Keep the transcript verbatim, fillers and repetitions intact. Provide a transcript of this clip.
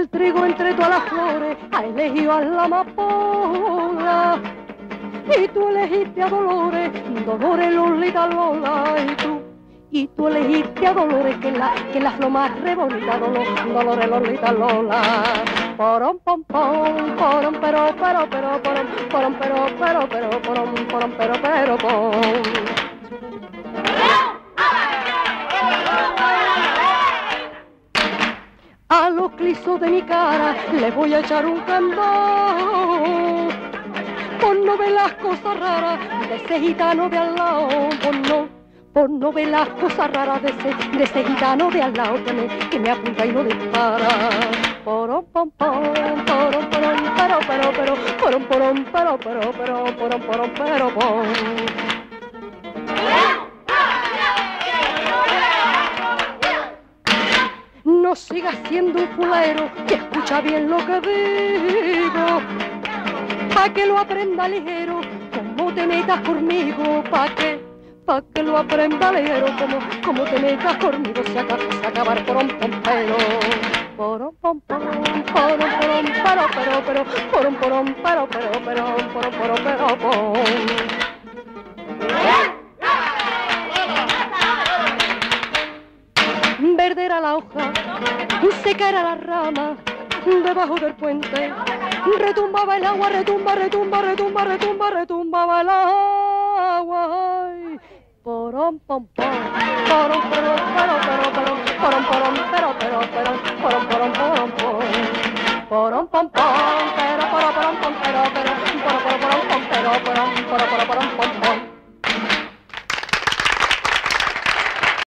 trigo entre todas las flores, ha elegido a la amapola. Y tú elegiste a Dolores, Dolores Lolita Lola, y tú, y tú elegiste a Dolores, que es la, que es la flor más re bonita, Dolores, Dolores Lolita Lola. Porom pom pom, porom pero pero pero porom, porom pero pero pero porom, porom pero pero pom. A los clisos de mi cara les voy a echar un candado, por no ver las cosas raras de ese gitano de al lado, por no, por no ver las cosas raras de ese, de ese gitano de al lado que me, que me apunta y no dispara. Porom pom pom, porom porom, pero pero pero, porom porom, pero pero pero, porom porom, pero pom. No sigas siendo un fulero, que escucha bien lo que digo, pa' que lo aprenda ligero, como te metas conmigo, pa' que, pa' que lo aprenda ligero, como, como te metas conmigo, se acaba, se acabar porom pom pero, porom pom pom, porom porom, pero pero pero, porom porom, pero pero pero, porom porom, pero pom. Verde era la hoja, seca era la rama, debajo del puente retumbaba el agua, retumba, retumba, retumba, retumba, retumbaba el agua. Ay, porom pom pom, porom pero pero pero pero, porom porom pero pero pero, porom porom porom pom, porom pom pom, pero pero porom pom pero